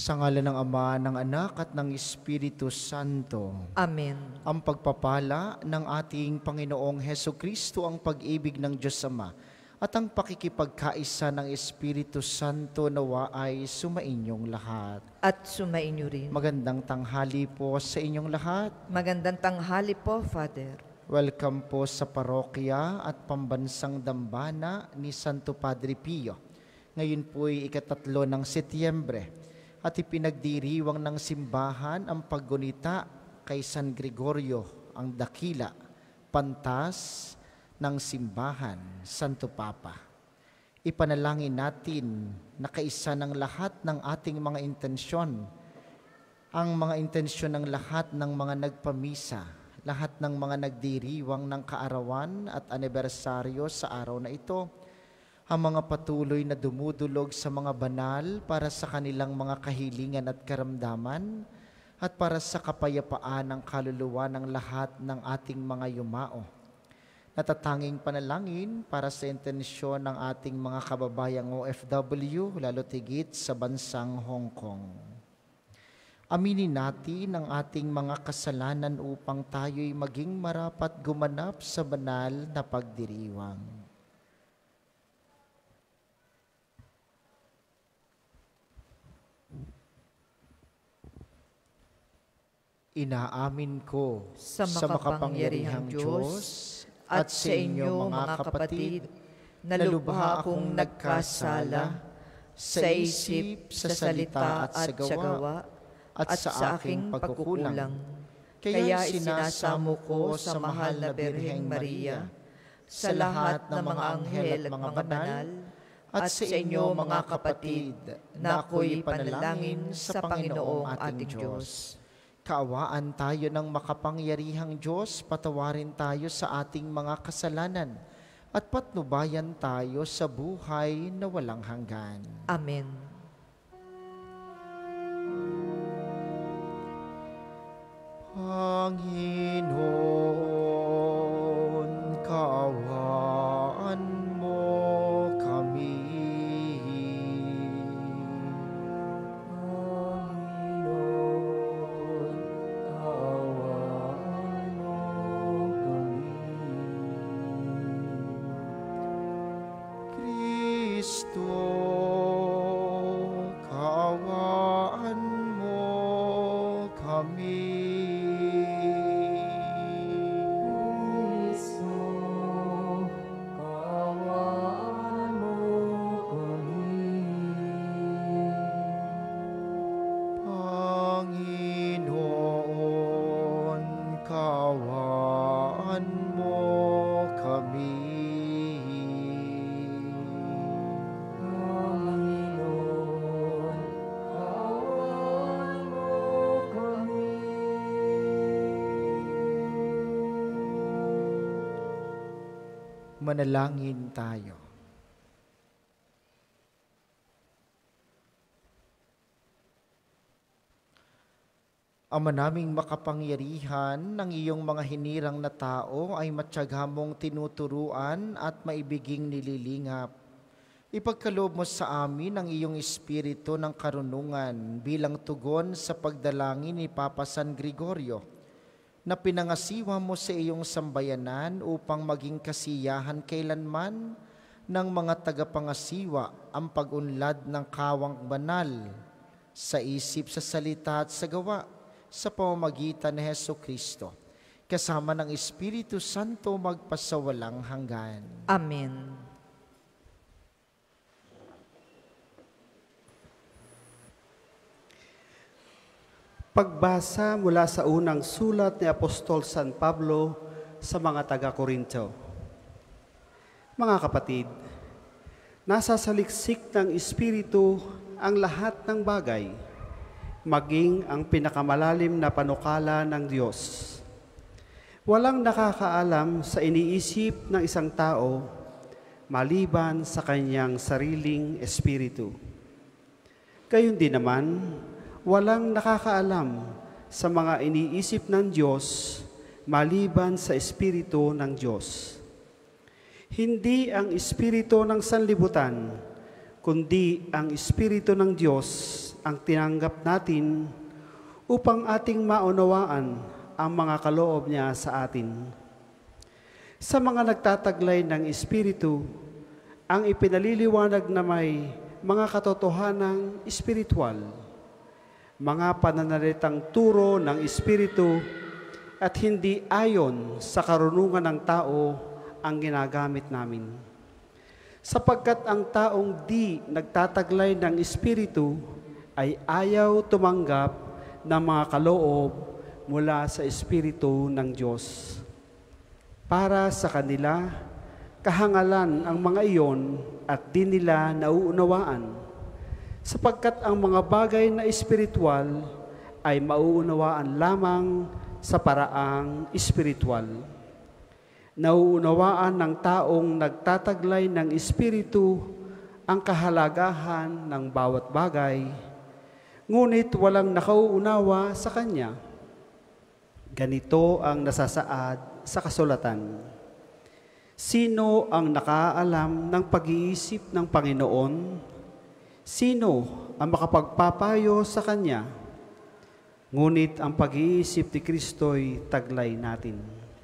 Sa ngalan ng Ama, ng Anak at ng Espiritu Santo. Amen. Ang pagpapala ng ating Panginoong Hesukristo, ang pag-ibig ng Diyos Ama, at ang pakikipagkaisa ng Espiritu Santo nawa ay sumainyong lahat. At sumainyo rin. Magandang tanghali po sa inyong lahat. Magandang tanghali po, Father. Welcome po sa parokya at pambansang dambana ni Santo Padre Pio. Ngayon po ay ika-3 ng Setyembre. At ipinagdiriwang ng simbahan ang paggunita kay San Gregorio, ang dakila, pantas ng simbahan, Santo Papa. Ipanalangin natin na kaisa ng lahat ng ating mga intensyon, ang mga intensyon ng lahat ng mga nagpamisa, lahat ng mga nagdiriwang ng kaarawan at anibersaryo sa araw na ito, ang mga patuloy na dumudulog sa mga banal para sa kanilang mga kahilingan at karamdaman at para sa kapayapaan ng kaluluwa ng lahat ng ating mga yumao. Natatanging panalangin para sa intensyon ng ating mga kababayang OFW, lalo tigit sa bansang Hong Kong. Aminin natin ang ating mga kasalanan upang tayo'y maging marapat gumanap sa banal na pagdiriwang. Inaamin ko sa makapangyarihang Diyos at sa inyo mga kapatid, na lubha akong nagkasala sa isip, sa salita at sa gawa, at sa aking pagkukulang. Kaya isinasamo ko sa mahal na Birheng Maria, sa lahat ng mga anghel at mga banal, at sa inyo mga kapatid, na ako'y panalangin sa Panginoong ating Diyos. Kaawaan tayo ng makapangyarihang Diyos, patawarin tayo sa ating mga kasalanan, at patnubayan tayo sa buhay na walang hanggan. Amen. Panginoon, kaawaan mo kami. Manalangin tayo. Ama naming makapangyarihan, ng iyong mga hinirang na tao ay matyaga mong tinuturuan at maibiging nililingap. Ipagkaloob mo sa amin ang iyong espiritu ng karunungan bilang tugon sa pagdalangin ni Papa San Gregorio, na pinangasiwa mo sa iyong sambayanan upang maging kasiyahan kailanman ng mga tagapangasiwa ang pag-unlad ng kawang banal sa isip, sa salita at sa gawa sa pamamagitan ni Hesukristo, kasama ng Espiritu Santo magpasawalang hanggan. Amen. Pagbasa mula sa unang sulat ni Apostol San Pablo sa mga taga-Korinto. Mga kapatid, nasa saliksik ng Espiritu ang lahat ng bagay, maging ang pinakamalalim na panukala ng Diyos. Walang nakakaalam sa iniisip ng isang tao maliban sa kanyang sariling espiritu. Gayon din naman, walang nakakaalam sa mga iniisip ng Diyos maliban sa Espiritu ng Diyos. Hindi ang espiritu ng sanlibutan, kundi ang Espiritu ng Diyos ang tinanggap natin upang ating maunawaan ang mga kaloob niya sa atin. Sa mga nagtataglay ng Espiritu, ang ipinaliliwanag na may mga katotohanang espiritual, mga pananalitang turo ng Espiritu at hindi ayon sa karunungan ng tao ang ginagamit namin. Sapagkat ang taong di nagtataglay ng Espiritu ay ayaw tumanggap ng mga kaloob mula sa Espiritu ng Diyos. Para sa kanila, kahangalan ang mga iyon at di nila nauunawaan, sapagkat ang mga bagay na espiritual ay mauunawaan lamang sa paraang espiritual. Nauunawaan ng taong nagtataglay ng Espiritu ang kahalagahan ng bawat bagay, ngunit walang nakauunawa sa Kanya. Ganito ang nasasaad sa kasulatan. Sino ang nakaalam ng pag-iisip ng Panginoon? Sino ang makapagpapayo sa Kanya? Ngunit ang pag-iisip ni Kristo'y taglay natin.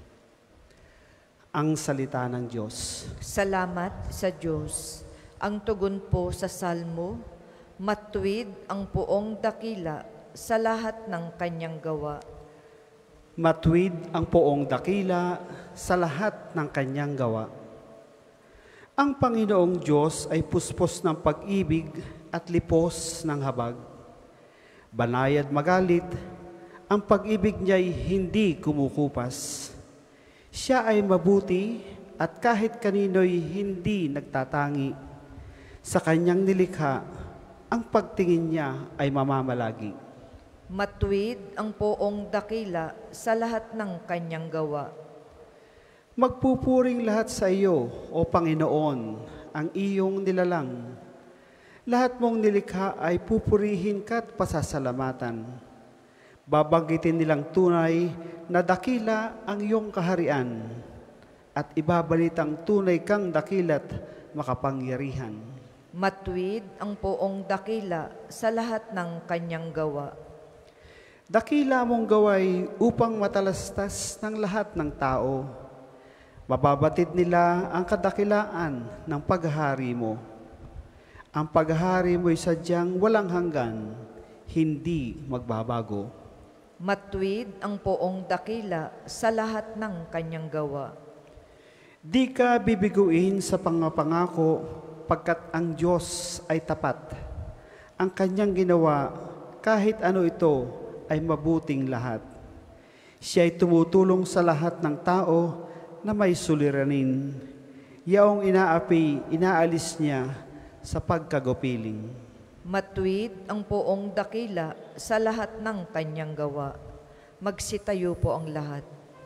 Ang salita ng Diyos. Salamat sa Diyos. Ang tugon po sa salmo, matuwid ang poong dakila sa lahat ng kanyang gawa. Matuwid ang poong dakila sa lahat ng kanyang gawa. Ang Panginoong Diyos ay puspos ng pag-ibig at lipos ng habag. Banayad magalit, ang pag-ibig niya'y hindi kumukupas. Siya ay mabuti at kahit kanino'y hindi nagtatangi. Sa kanyang nilikha, ang pagtingin niya ay mamamalagi. Matuwid ang poong dakila sa lahat ng kanyang gawa. Magpupuring lahat sa iyo, O Panginoon, ang iyong nilalang. Lahat mong nilikha ay pupurihin ka't pasasalamatan. Babanggitin nilang tunay na dakila ang iyong kaharian at ibabalitang tunay kang dakila't makapangyarihan. Matuwid ang poong dakila sa lahat ng kanyang gawa. Dakila mong gaway upang matalastas ng lahat ng tao. Mababatid nila ang kadakilaan ng paghahari mo. Ang paghahari mo'y sadyang walang hanggan, hindi magbabago. Matuwid ang poong dakila sa lahat ng kanyang gawa. Di ka bibiguin sa pangako pagkat ang Diyos ay tapat. Ang kanyang ginawa, kahit ano ito, ay mabuting lahat. Siya ay tumutulong sa lahat ng tao na may suliranin. Yaong inaapi, inaalis niya sa pagkagupiling. Matuwid ang poong dakila sa lahat ng kanyang gawa. Magsitayo po ang lahat.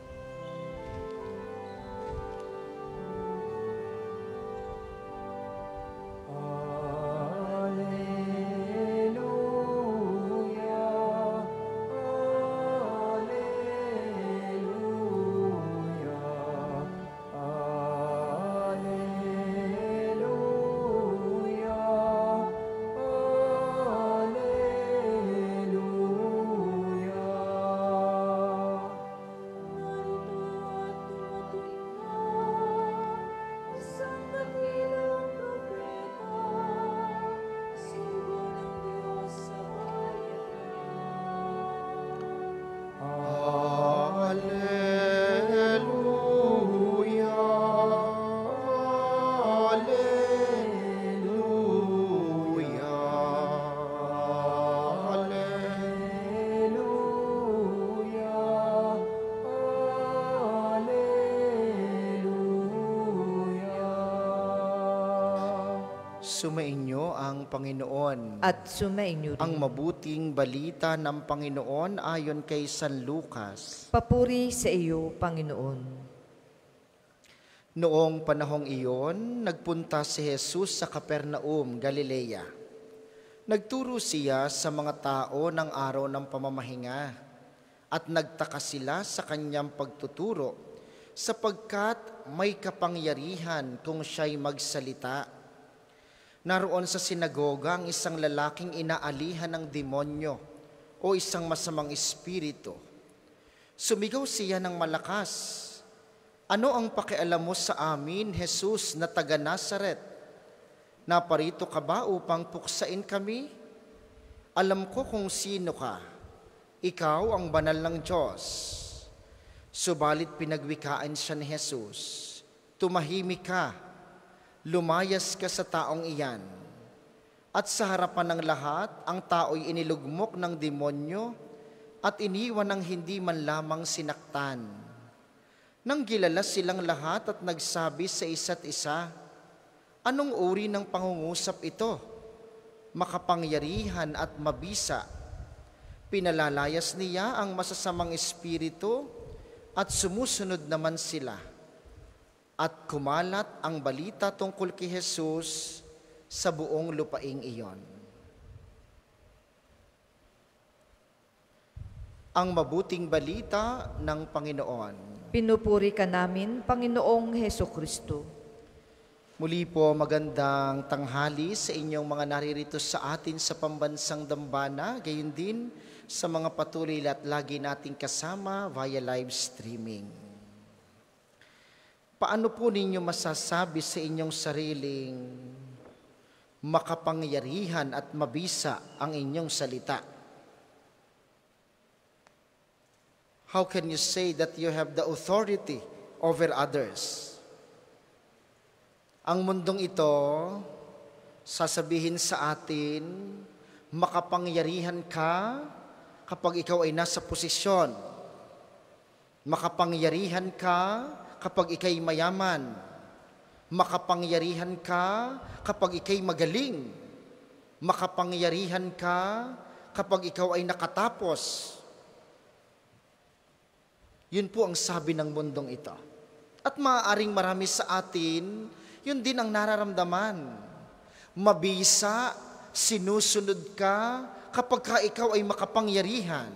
Sumainyo ang Panginoon. At sumainyo rin. Ang mabuting balita ng Panginoon ayon kay San Lucas. Papuri sa iyo, Panginoon. Noong panahong iyon, nagpunta si Jesus sa Capernaum, Galilea. Nagturo siya sa mga tao ng araw ng pamamahinga at nagtaka sila sa kanyang pagtuturo sapagkat may kapangyarihan kung siya'y magsalita. Naroon sa sinagoga ang isang lalaking inaalihan ng demonyo o isang masamang espiritu. Sumigaw siya ng malakas, "Ano ang pakialam mo sa amin, Jesus na taga Nazaret? Naparito ka ba upang puksain kami? Alam ko kung sino ka. Ikaw ang banal ng Diyos." Subalit pinagwikaan siya ni Jesus, "Tumahimik ka, lumayas ka sa taong iyan." At sa harapan ng lahat, ang tao'y inilugmok ng demonyo at iniwan ng hindi man lamang sinaktan. Nang gilala silang lahat at nagsabi sa isa't isa, "Anong uri ng pangungusap ito? Makapangyarihan at mabisa." Pinalalayas niya ang masasamang espiritu at sumusunod naman sila. At kumalat ang balita tungkol kay Jesus sa buong lupaing iyon. Ang mabuting balita ng Panginoon. Pinupuri ka namin, Panginoong Hesukristo. Muli po magandang tanghali sa inyong mga naririto sa atin sa pambansang dambana, gayon din sa mga patuloy at lagi nating kasama via live streaming. Paano po ninyo masasabi sa inyong sariling makapangyarihan at mabisa ang inyong salita? How can you say that you have the authority over others? Ang mundong ito, sasabihin sa atin, makapangyarihan ka kapag ikaw ay nasa posisyon. Makapangyarihan ka kapag ikay mayaman. Makapangyarihan ka kapag ikay magaling. Makapangyarihan ka kapag ikaw ay nakatapos. Yun po ang sabi ng mundong ito. At maaaring marami sa atin, yun din ang nararamdaman. Mabisa, sinusunod ka kapag ka ikaw ay makapangyarihan.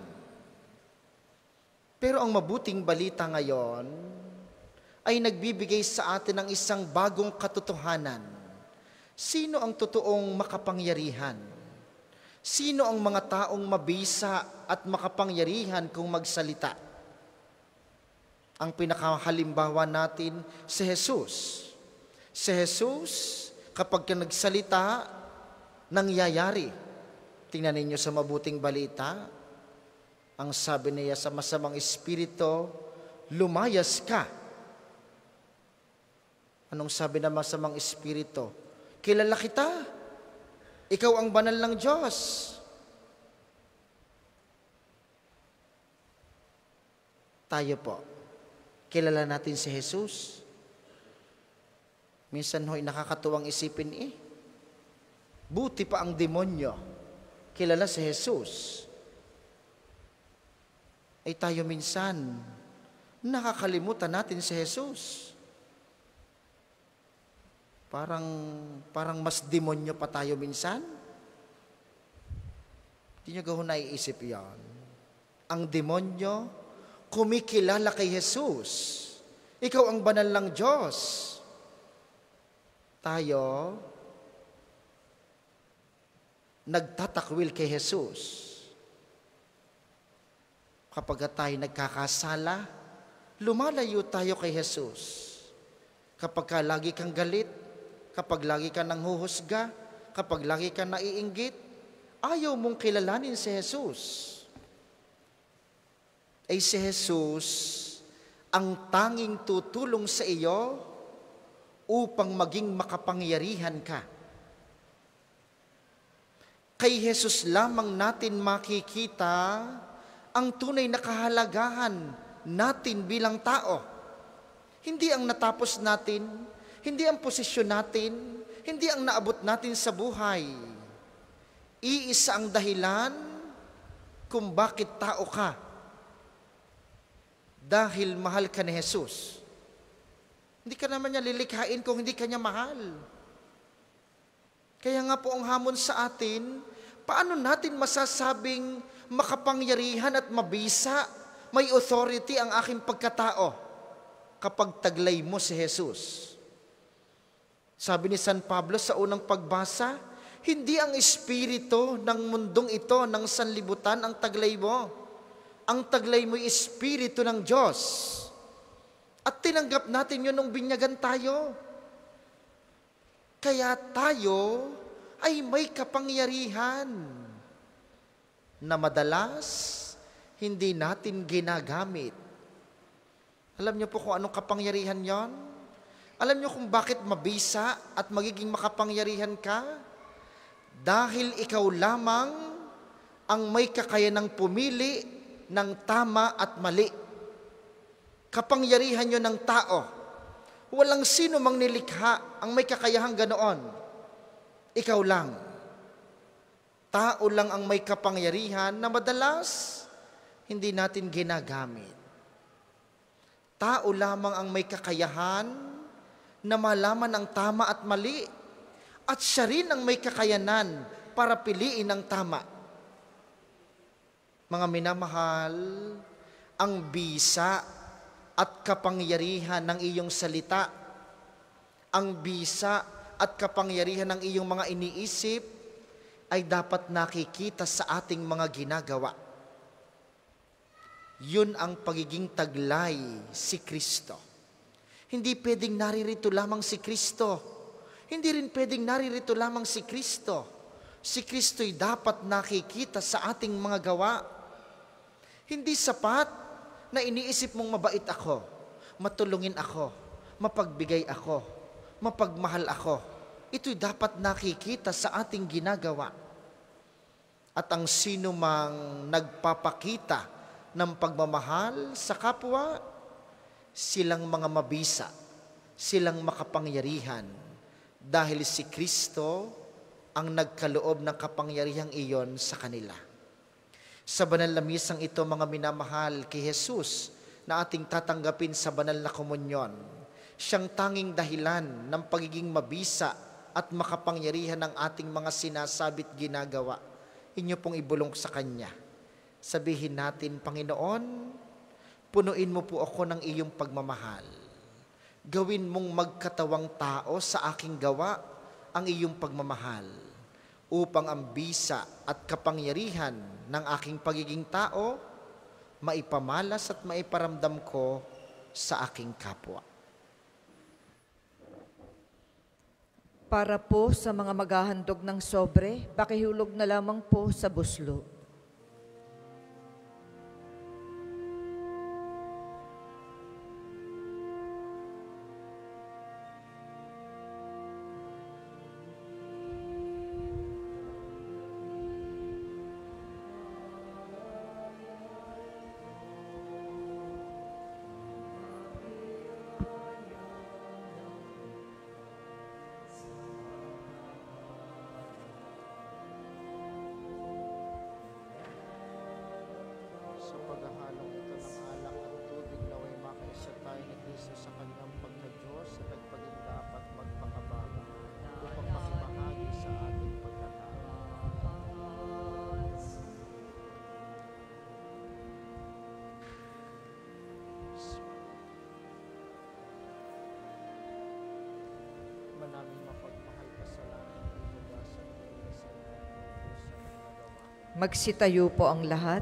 Pero ang mabuting balita ngayon ay nagbibigay sa atin ng isang bagong katotohanan. Sino ang totoong makapangyarihan? Sino ang mga taong mabisa at makapangyarihan kung magsalita? Ang pinakahalimbawa natin, si Jesus. Si Jesus, kapag ka nagsalita, nangyayari. Tingnan ninyo sa mabuting balita, ang sabi niya sa masamang espiritu, "Lumayas ka." Anong sabi ng masamang espiritu? "Kilala kita. Ikaw ang banal ng Diyos." Tayo po, kilala natin si Jesus. Minsan ho'y nakakatuwang isipin buti pa ang demonyo kilala si Jesus. Ay tayo minsan, nakakalimutan natin si Jesus. Parang mas demonyo pa tayo minsan. Hindi nyo gahon naiisip yan. Ang demonyo, kumikilala kay Jesus. Ikaw ang banal ng Diyos. Tayo, nagtatakwil kay Jesus. Kapag tayo nagkakasala, lumalayo tayo kay Jesus. Kapag ka lagi kang galit, kapag lagi kang nanghuhusga, kapag lagi kang naiinggit, ayaw mong kilalanin si Jesus. Ay si Jesus ang tanging tutulong sa iyo upang maging makapangyarihan ka. Kay Jesus lamang natin makikita ang tunay na kahalagahan natin bilang tao. Hindi ang natapos natin, hindi ang posisyon natin, hindi ang naabot natin sa buhay. Iisa ang dahilan kung bakit tao ka. Dahil mahal ka ni Jesus. Hindi ka naman niya lilikhain kung hindi ka niya mahal. Kaya nga po ang hamon sa atin, paano natin masasabing makapangyarihan at mabisa, may authority ang aking pagkatao kapag taglay mo si Jesus? Sabi ni San Pablo sa unang pagbasa, hindi ang espiritu ng mundong ito, ng sanlibutan, ang taglay mo. Ang taglay mo ay espiritu ng Diyos. At tinanggap natin yun nung binyagan tayo. Kaya tayo ay may kapangyarihan na madalas hindi natin ginagamit. Alam niyo po kung anong kapangyarihan yon? Alam niyo kung bakit mabisa at magiging makapangyarihan ka? Dahil ikaw lamang ang may kakayanang pumili ng tama at mali. Kapangyarihan yon ng tao. Walang sino mang nilikha ang may kakayahang ganoon. Ikaw lang. Tao lang ang may kapangyarihan na madalas hindi natin ginagamit. Tao lamang ang may kakayahan na malaman ang tama at mali, at siya rin ang may kakayanan para piliin ang tama. Mga minamahal, ang bisa at kapangyarihan ng iyong salita, ang bisa at kapangyarihan ng iyong mga iniisip ay dapat nakikita sa ating mga ginagawa. Yun ang pagiging taglay si Kristo. Hindi pwedeng naririto lamang si Kristo. Hindi rin pwedeng naririto lamang si Kristo. Si Kristo'y dapat nakikita sa ating mga gawa. Hindi sapat na iniisip mong mabait ako, matulungin ako, mapagbigay ako, mapagmahal ako. Ito'y dapat nakikita sa ating ginagawa. At ang sino mang nagpapakita ng pagmamahal sa kapwa, silang mga mabisa, silang makapangyarihan, dahil si Kristo ang nagkaloob ng kapangyarihang iyon sa kanila. Sa banal na misang ito, mga minamahal, kay Jesus na ating tatanggapin sa banal na komunyon, siyang tanging dahilan ng pagiging mabisa at makapangyarihan ng ating mga sinasabit ginagawa. Inyo pong ibulong sa Kanya. Sabihin natin, Panginoon, punuin mo po ako ng iyong pagmamahal. Gawin mong magkatawang tao sa aking gawa ang iyong pagmamahal, upang ang bisa at kapangyarihan ng aking pagiging tao maipamalas at maiparamdam ko sa aking kapwa. Para po sa mga maghahandog ng sobre, pakihulog na lamang po sa buslo. Sa paghahalong ito ng alak at tubig, naway makaisa tayo ni Kristo sa kanyang pagka-Diyos at nagpaging dapat magpakabago upang makibahagi sa ating pagkatao. Manaming mapagmahal kasalanan at ibugasan kayo sa nagawa. Magsitayo po ang lahat.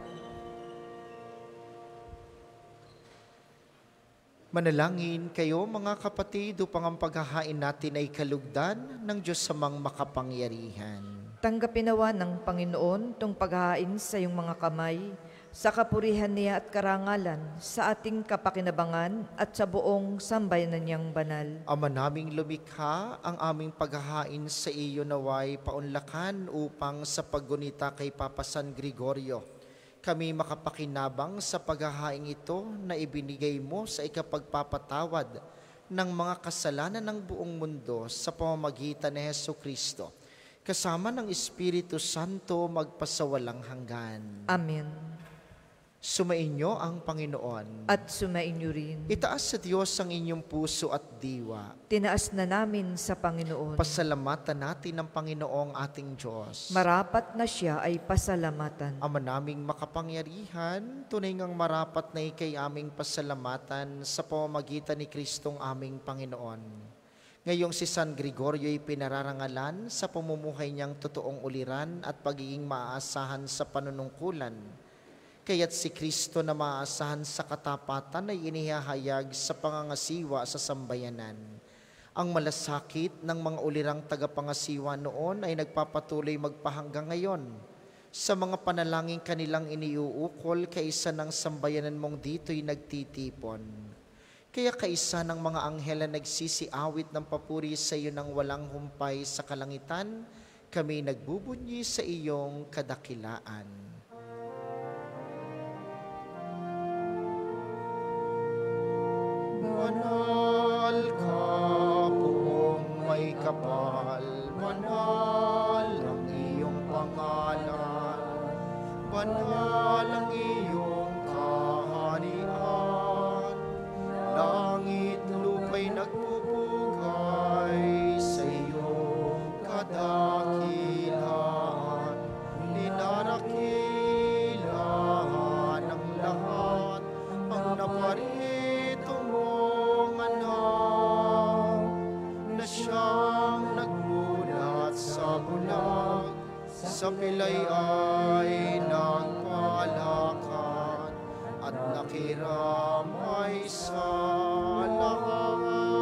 Manalangin kayo mga kapatid upang ang paghahain natin ay kalugdan ng Diyos samang makapangyarihan. Tanggapin nawa ng Panginoon itong paghahain sa iyong mga kamay, sa kapurihan niya at karangalan, sa ating kapakinabangan at sa buong sambayanan niyang banal. Ama naming lumikha, ang aming paghahain sa iyo naway paunlakan upang sa paggunita kay Papa San Gregorio, kami makapakinabang sa paghahaing ito na ibinigay mo sa ikapagpapatawad ng mga kasalanan ng buong mundo sa pamamagitan ni Jesucristo, kasama ng Espiritu Santo magpasawalang hanggan. Amen. Sumainyo ang Panginoon. At sumainyo rin. Itaas sa Diyos ang inyong puso at diwa. Tinaas na namin sa Panginoon. Pasalamatan natin ang Panginoong ating Diyos. Marapat na siya ay pasalamatan. Ama naming makapangyarihan, tunay ngang marapat na ikay aming pasalamatan sa pamamagitan ni Kristong aming Panginoon. Ngayong si San Gregorio ay pinararangalan sa pamumuhay niyang totoong uliran at pagiging maaasahan sa panunungkulan. Kaya't si Kristo na maaasahan sa katapatan ay inihahayag sa pangangasiwa sa sambayanan. Ang malasakit ng mga ulirang tagapangasiwa noon ay nagpapatuloy magpahanggang ngayon. Sa mga panalangin kanilang iniuukol, kaisa ng sambayanan mong dito'y nagtitipon. Kaya kaisa ng mga anghel na nagsisiawit ng papuri sa iyo ng walang humpay sa kalangitan, kami nagbubunyi sa iyong kadakilaan. Banal ka, Poong may kapal, banal ang iyong pangalan, banal ang iyong kaharian, langit lupa'y nagpupugay sa iyong kadakilaan, dinarakilan ng lahat ang naparito mong anak, na siyang nagmulat sa bulag, sa pilay ay nagpalakad, at nakiramay sa lahat.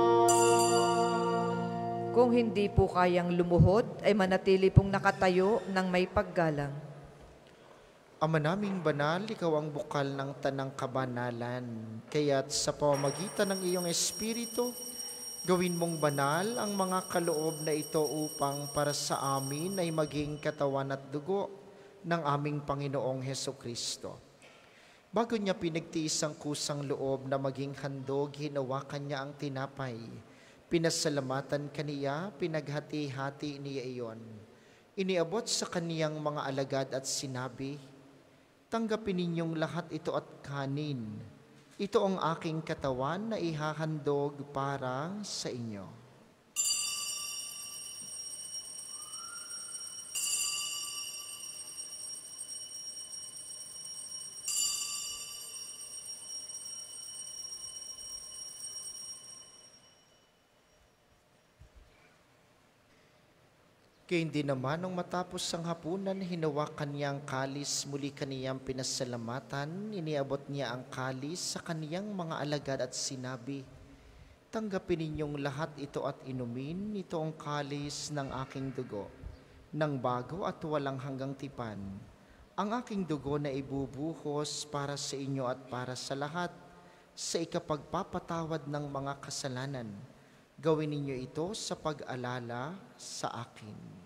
Kung hindi po kayang lumuhod, ay manatili pong nakatayo ng may paggalang. Ama naming banal, ikaw ang bukal ng tanang kabanalan. Kaya't sa pamamagitan ng iyong Espiritu, gawin mong banal ang mga kaloob na ito upang para sa amin ay maging katawan at dugo ng aming Panginoong Hesukristo. Bago niya pinagtiis ang kusang loob na maging handog, hinawakan niya ang tinapay. Pinasalamatan kaniya, pinaghati-hati niya iyon. Iniabot sa kaniyang mga alagad at sinabi, "Tanggapin ninyong lahat ito at kanin. Ito ang aking katawan na ihahandog para sa inyo." Kaya hindi naman nung matapos ang hapunan, hinawakan niya ang kalis, muli kaniyang pinasalamatan, iniabot niya ang kalis sa kaniyang mga alagad at sinabi, "Tanggapin ninyong lahat ito at inumin, ito ang kalis ng aking dugo, ng bago at walang hanggang tipan. Ang aking dugo na ibubuhos para sa inyo at para sa lahat, sa ikapagpapatawad ng mga kasalanan. Gawin ninyo ito sa pag-alala sa akin."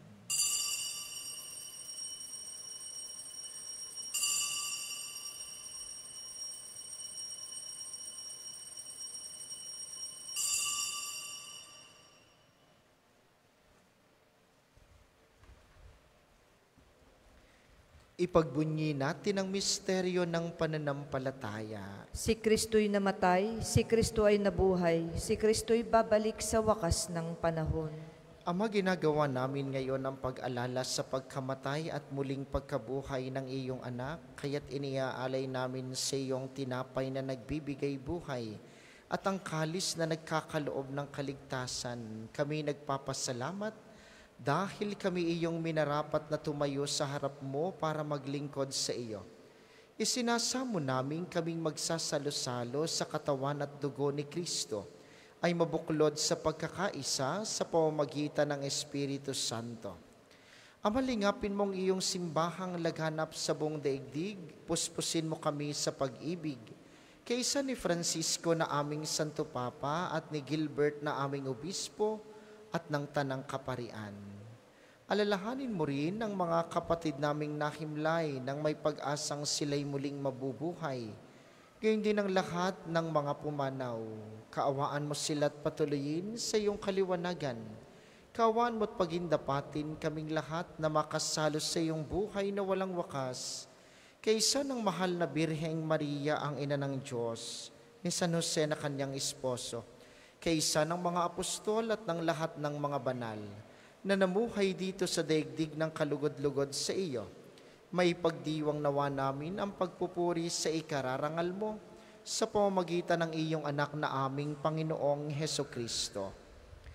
Ipagbunyi natin ang misteryo ng pananampalataya. Si Kristo'y namatay, si Kristo ay nabuhay, si Kristo'y babalik sa wakas ng panahon. Ama, ginagawa namin ngayon ang pag-alala sa pagkamatay at muling pagkabuhay ng iyong anak, kaya't iniaalay namin sa iyong tinapay na nagbibigay buhay at ang kalis na nagkakaloob ng kaligtasan. Kami nagpapasalamat dahil kami iyong minarapat na tumayo sa harap mo para maglingkod sa iyo. Isinasamo namin kaming magsasalo-salo sa katawan at dugo ni Kristo ay mabuklod sa pagkakaisa sa pamamagitan ng Espiritu Santo. Amalingapin mong iyong simbahang laghanap sa buong daigdig, puspusin mo kami sa pag-ibig. Kaysa ni Francisco na aming Santo Papa at ni Gilbert na aming Obispo at ng Tanang Kaparian. Alalahanin mo rin ang mga kapatid naming nahimlay nang may pag-asang sila'y muling mabubuhay. Gayon din ang lahat ng mga pumanaw. Kaawaan mo sila't patuloyin sa iyong kaliwanagan. Kaawaan mo't pagindapatin kaming lahat na makasalo sa iyong buhay na walang wakas. Kaysa ng mahal na Birheng Maria ang ina ng Diyos, ni San Jose na kanyang esposo, kaysa ng mga apostol at ng lahat ng mga banal, na namuhay dito sa daigdig ng kalugod-lugod sa iyo, may pagdiwang nawa namin ang pagpupuri sa ikararangal mo sa pamamagitan ng iyong anak na aming Panginoong Hesukristo.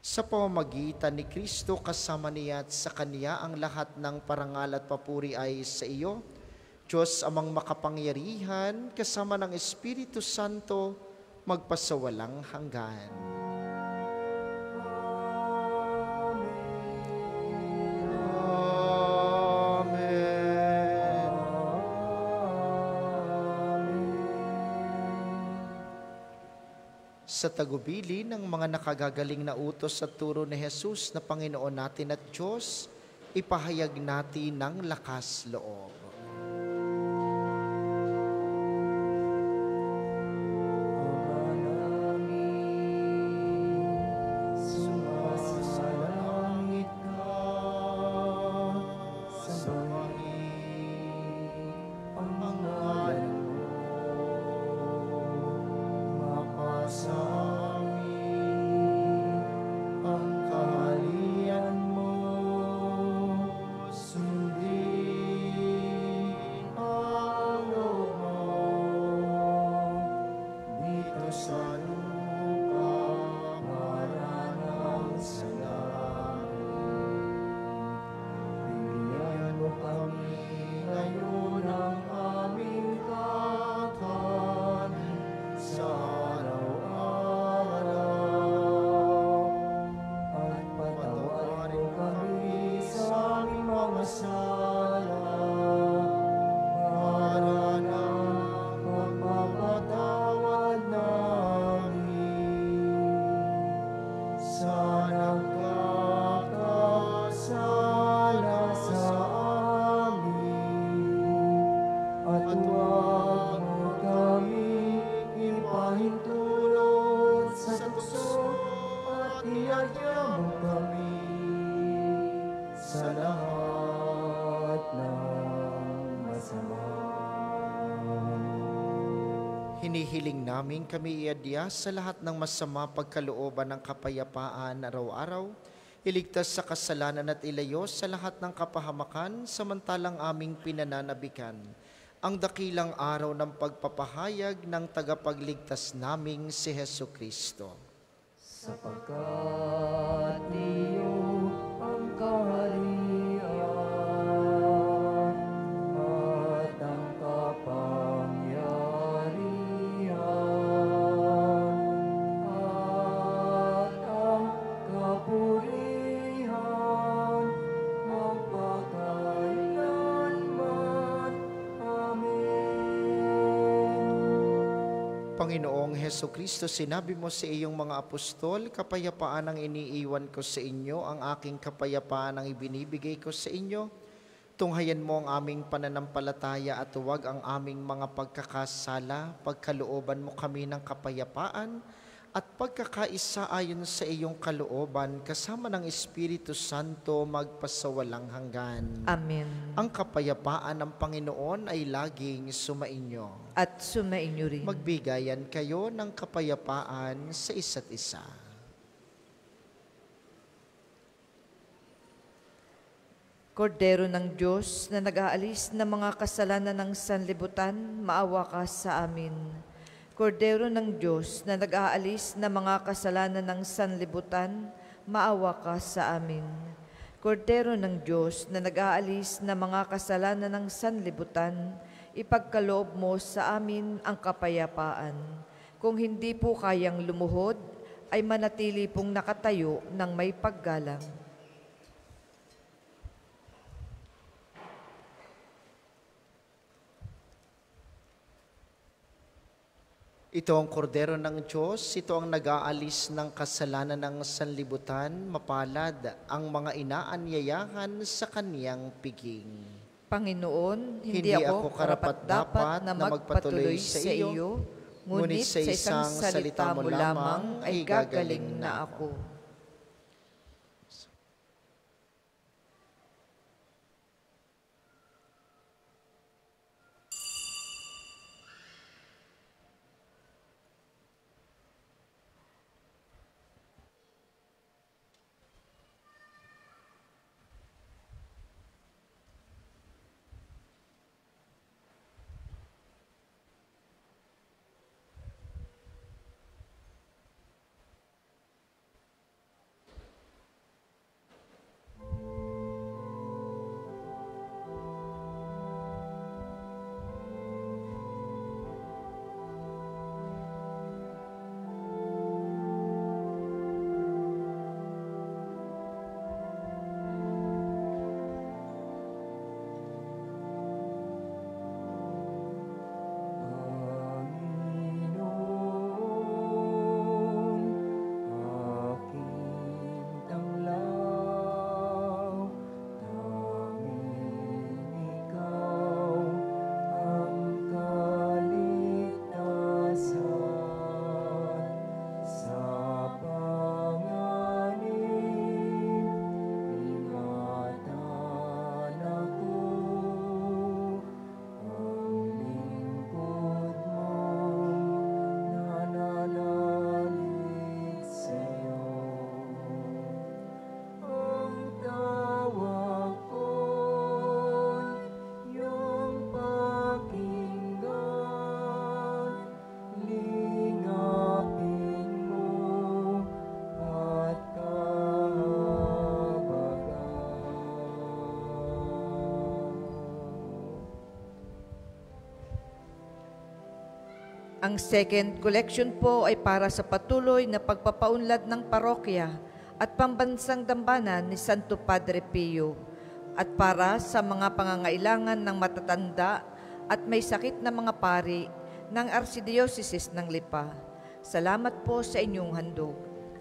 Sa pamamagitan ni Kristo kasama niya at sa Kanya ang lahat ng parangal at papuri ay sa iyo, Diyos amang makapangyarihan, kasama ng Espiritu Santo, magpasawalang hanggan. Sa tagubili ng mga nakagagaling na utos at turo ni Jesus na Panginoon natin at Diyos, ipahayag natin ng lakas loob. Sumasalangit ka, sambahin ang ngalan mo, mapasa amin ang kaharian mo, sundin ang loob mo, dito sa lupa, maranang sa langit. Bigyan mo kami ngayon ng aming kakanin sa araw-araw. At patawarin mo kami sa aming mga sala, para nang magpapatawad namin sa nagkakasala sa amin. At huwag mo kami ipahintulot sa tukso, at iadya mo kami sa lahat ng masama. Hinihiling namin kami iadya sa lahat ng masama pagkalooban ng kapayapaan araw-araw, iligtas sa kasalanan at ilayo sa lahat ng kapahamakan, samantalang aming pinananabikan ang dakilang araw ng pagpapahayag ng tagapagligtas naming si Hesu Kristo. Sapagkat iyo ang kaharian at ang kapangyarihan at ang kapurihan magpakailanman. Amen. Panginoong Hesu Kristo, sinabi mo sa iyong mga apostol, kapayapaan ang iniiwan ko sa inyo, ang aking kapayapaan ang ibinibigay ko sa inyo. Tunghayan mo ang aming pananampalataya at huwag ang aming mga pagkakasala. Pagkalooban mo kami ng kapayapaan at pagkakaisa ayon sa iyong kalooban, kasama ng Espiritu Santo, magpasawalang hanggan. Amen. Ang kapayapaan ng Panginoon ay laging sumainyo. At sumainyo rin. Magbigayan kayo ng kapayapaan sa isa't isa. Kordero ng Diyos na nag-aalis ng mga kasalanan ng sanlibutan, maawa ka sa amin. Kordero ng Diyos na nag-aalis ng mga kasalanan ng sanlibutan, maawa ka sa amin. Kordero ng Diyos na nag-aalis ng mga kasalanan ng sanlibutan, ipagkaloob mo sa amin ang kapayapaan. Kung hindi po kayang lumuhod, ay manatili pong nakatayo ng may paggalang. Ito ang kordero ng Diyos, ito ang nag-aalis ng kasalanan ng sanlibutan, mapalad ang mga inaanyayahan sa kaniyang piging. Panginoon, hindi ako karapat-dapat na magpatuloy sa iyo, ngunit sa isang salita mo lamang ay gagaling na ako. Ang second collection po ay para sa patuloy na pagpapaunlad ng parokya at pambansang dambana ni Santo Padre Pio at para sa mga pangangailangan ng matatanda at may sakit na mga pari ng Archdiocese ng Lipa. Salamat po sa inyong handog.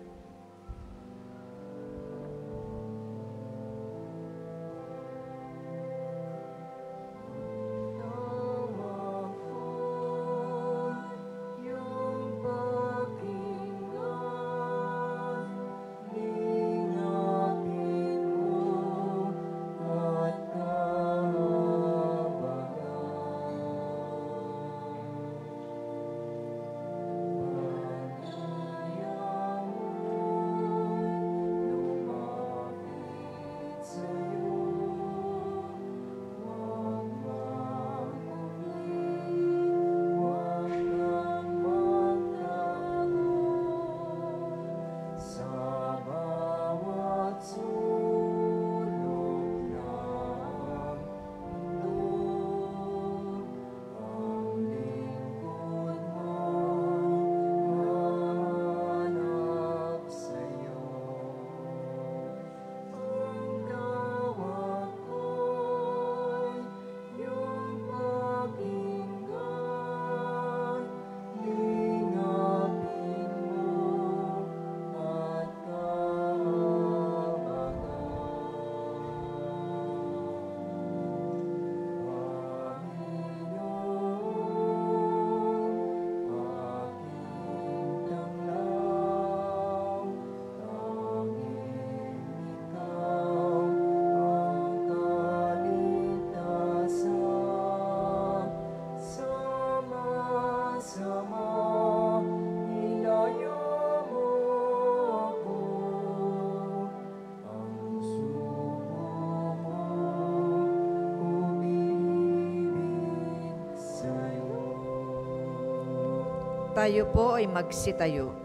Tayo po ay magsitayo.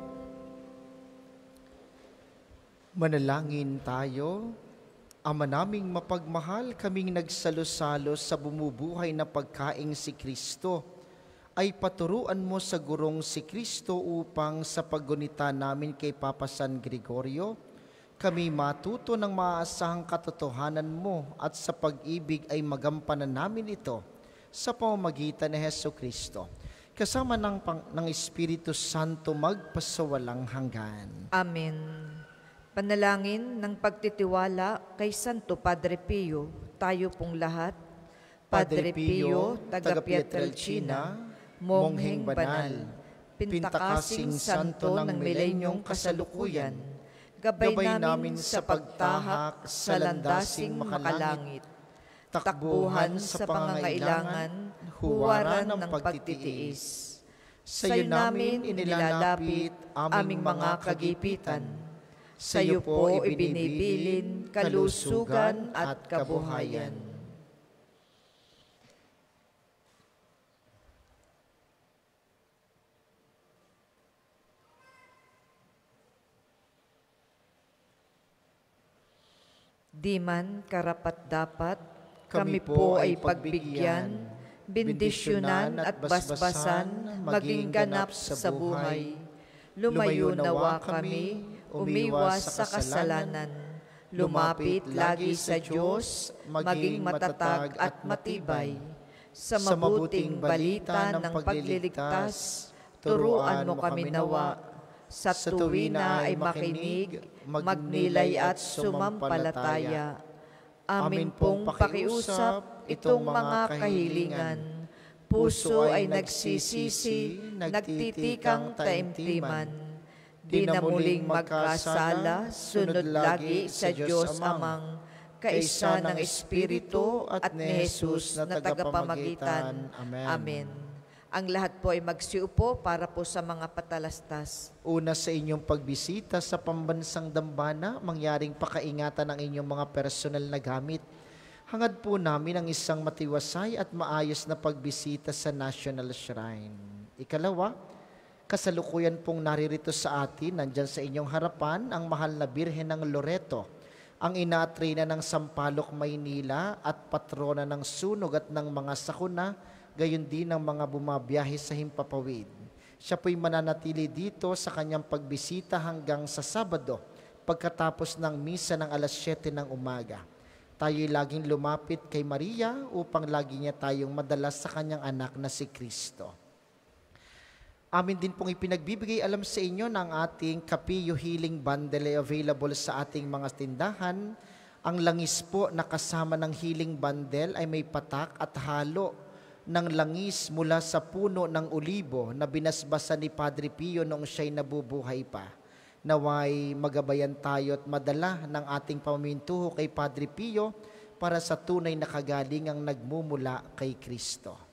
Manalangin tayo. Ama naming mapagmahal, kaming nagsalo-salo sa bumubuhay na pagkaing si Kristo, ay paturuan mo sa gurong si Kristo upang sa paggunita namin kay Papa San Gregorio, kami matuto ng maaasahang katotohanan mo at sa pag-ibig ay magampanan namin ito sa pamamagitan ni Hesus Kristo. Kasama ng Espiritu Santo magpasawalang hanggan. Amen. Panalangin ng pagtitiwala kay Santo Padre Pio, tayo pong lahat. Padre Pio, taga Pietrelcina, mongheng banal, pintakasing santo ng milenyong kasalukuyan, gabay namin sa pagtahak sa landasing makalangit, takbuhan sa pangangailangan, huwaran ng pagtitiis. Sa iyo namin inilalapit aming mga kagipitan. Sa iyo po ibinibilin kalusugan at kabuhayan. Di man karapat-dapat, kami po ay pagbigyan, bendisyonan at basbasan, maging ganap sa buhay. Lumayo nawa kami, umiwas sa kasalanan. Lumapit lagi sa Diyos, maging matatag at matibay. Sa mabuting balita ng pagliligtas, turuan mo kami nawa. Sa tuwina ay makinig, magnilay at sumampalataya. Amin pong pakiusap itong mga kahilingan. Puso ay nagsisisi, nagtitikang taimtiman. Di na muling magkasala, sunod lagi sa Diyos Amang, kaisa ng Espiritu at ni Jesus na tagapamagitan. Amen. Ang lahat po ay magsiupo para po sa mga patalastas. Una sa inyong pagbisita sa pambansang dambana, mangyaring pakaingatan ang inyong mga personal na gamit. Hangad po namin ang isang matiwasay at maayos na pagbisita sa National Shrine. Ikalawa, kasalukuyan pong naririto sa atin, nandyan sa inyong harapan, ang mahal na Birhen ng Loreto, ang ina at reyna ng Sampaloc, Maynila at patrona ng sunog at ng mga sakuna, gayon din ng mga bumabiyahe sa himpapawid. Siya po'y mananatili dito sa kanyang pagbisita hanggang sa Sabado, pagkatapos ng misa ng alas 7 ng umaga. Tayo'y laging lumapit kay Maria upang lagi niya tayong madalas sa kanyang anak na si Kristo. Amin din pong ipinagbibigay alam sa inyo ng ating Capillo Healing Bundle ay available sa ating mga tindahan. Ang langis po na kasama ng healing bundle ay may patak at halo ng langis mula sa puno ng olibo na binasbasan ni Padre Pio noong siya'y nabubuhay pa. Naway magabayan tayo at madala ng ating pamamintuho kay Padre Pio para sa tunay na kagalingang nagmumula kay Kristo.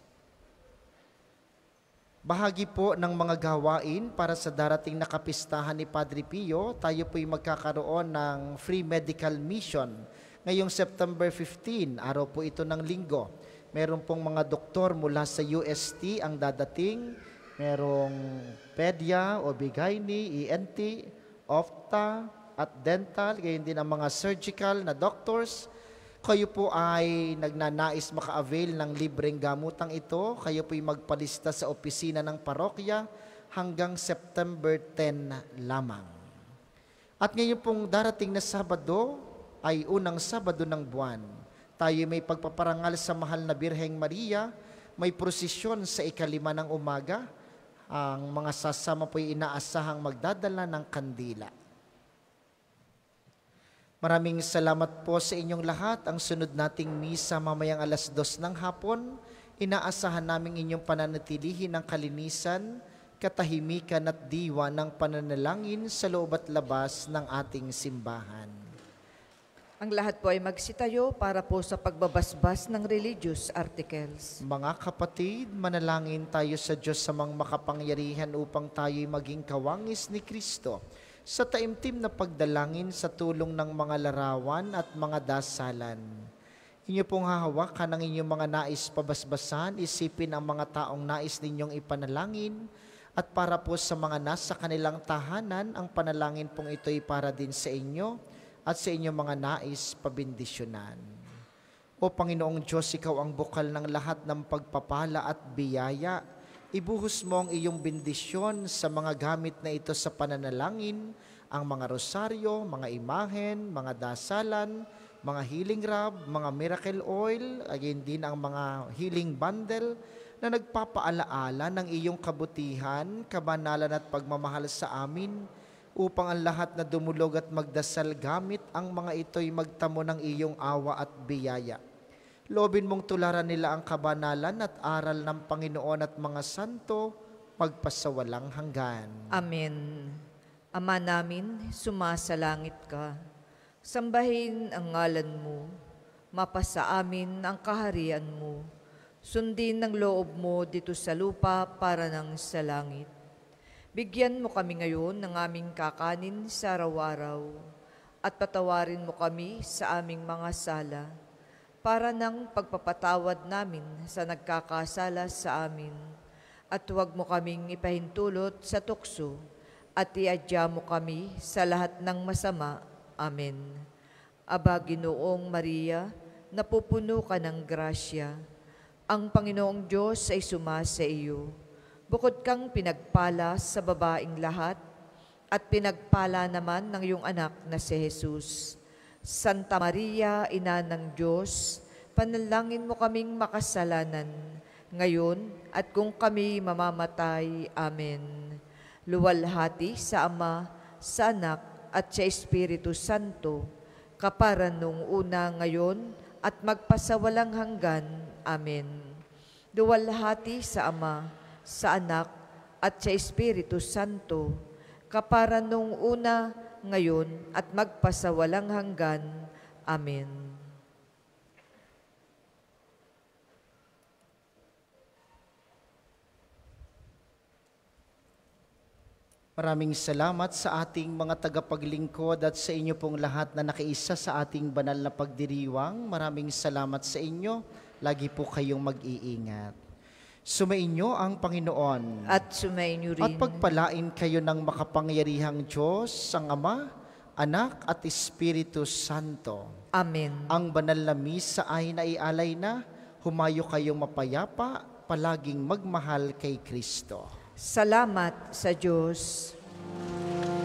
Bahagi po ng mga gawain para sa darating na kapistahan ni Padre Pio, tayo po'y magkakaroon ng free medical mission. Ngayong September 15, araw po ito ng linggo. Meron pong mga doktor mula sa UST ang dadating. Merong pedia, OB-GYN, ENT, opta, at dental. Gayon din ang mga surgical na doctors. Kayo po ay nagnanais maka-avail ng libreng gamutang ito. Kayo po'y magpalista sa opisina ng parokya hanggang September 10 lamang. At ngayon pong darating na Sabado ay unang Sabado ng buwan. Tayo may pagpaparangal sa mahal na Birheng Maria. May prosesyon sa 5 ng umaga. Ang mga sasama po'y inaasahang magdadala ng kandila. Maraming salamat po sa inyong lahat. Ang sunod nating misa mamayang alas 2 ng hapon, inaasahan namin inyong pananatilihin ng kalinisan, katahimikan at diwa ng pananalangin sa loob at labas ng ating simbahan. Ang lahat po ay magsitayo para po sa pagbabasbas ng religious articles. Mga kapatid, manalangin tayo sa Diyos sa mga makapangyarihan upang tayo'y maging kawangis ni Kristo sa taimtim na pagdalangin sa tulong ng mga larawan at mga dasalan. Inyo pong hahawakan ang inyong mga nais pabasbasan, isipin ang mga taong nais ninyong ipanalangin, at para po sa mga nasa kanilang tahanan, ang panalangin pong ito'y para din sa inyo at sa inyong mga nais pabindisyonan. O Panginoong Diyos, Ikaw ang bukal ng lahat ng pagpapala at biyaya. Ibuhos mo ang iyong bendisyon sa mga gamit na ito sa pananalangin, ang mga rosaryo, mga imahen, mga dasalan, mga healing rub, mga miracle oil, again din ang mga healing bundle na nagpapaalaala ng iyong kabutihan, kabanalan at pagmamahal sa amin, upang ang lahat na dumulog at magdasal gamit ang mga ito'y magtamo ng iyong awa at biyaya. Loobin mong tularan nila ang kabanalan at aral ng Panginoon at mga santo, magpasawalang hanggan. Amen. Ama namin, sumasalangit ka. Sambahin ang ngalan mo. Mapasa amin ang kaharian mo. Sundin ang loob mo dito sa lupa para nang sa langit. Bigyan mo kami ngayon ng aming kakanin sa araw-araw at patawarin mo kami sa aming mga sala para ng pagpapatawad namin sa nagkakasala sa amin. At huwag mo kaming ipahintulot sa tukso at iadya mo kami sa lahat ng masama. Amen. Aba, Ginoong Maria, napupuno ka ng grasya. Ang Panginoong Diyos ay sumasa iyo. Bukod kang pinagpala sa babaing lahat at pinagpala naman ng iyong anak na si Jesus. Santa Maria, Ina ng Diyos, panalangin mo kaming makasalanan, ngayon at kung kami mamamatay. Amen. Luwalhati sa Ama, sa Anak, at sa Espiritu Santo, kaparan nung una ngayon at magpasawalang hanggan. Amen. Luwalhati sa Ama, sa Anak, at sa Espiritu Santo, kaparan nung una ngayon at magpasawalang hanggan. Amen. Maraming salamat sa ating mga tagapaglingkod at sa inyo pong lahat na nakiisa sa ating banal na pagdiriwang. Maraming salamat sa inyo. Lagi po kayong mag-iingat. Sumainyo ang Panginoon. At sumainyo rin. At pagpalain kayo ng makapangyarihang Diyos, ang Ama, Anak at Espiritu Santo. Amen. Ang banal na misa ay naialay na. Humayo kayong mapayapa, palaging magmahal kay Kristo. Salamat sa Diyos.